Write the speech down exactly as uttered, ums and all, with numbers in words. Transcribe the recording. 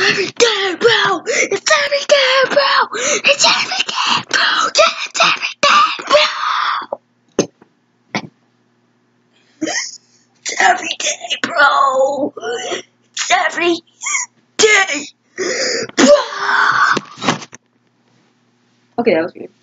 every day, bro. It's every day, bro. It's every day, bro. Yeah, it's every day, bro. It's every day, bro. It's every day, bro. Okay, that was weird.